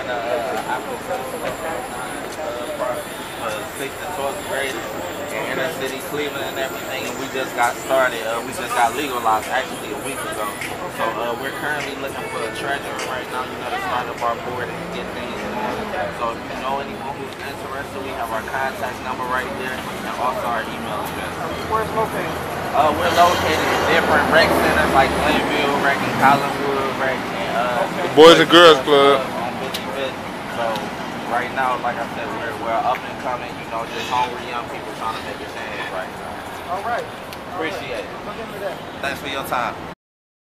in after for 6th and 12th grade in inner city Cleveland and everything, and we just got started. We just got legalized actually a week ago. So we're currently looking for a treasurer right now, to start up our board and get things going. So if you know anyone who's interested, we have our contact number right there and also our email address. Where's located? We're located in different rec centers like Glenville, rec in Collinwood, rec in the Boys and Girls Club. On Billy Fit. So right now, like I said, we're up and coming, just hungry young people trying to make a change right now. All right. Appreciate it. Look into that. Thanks for your time.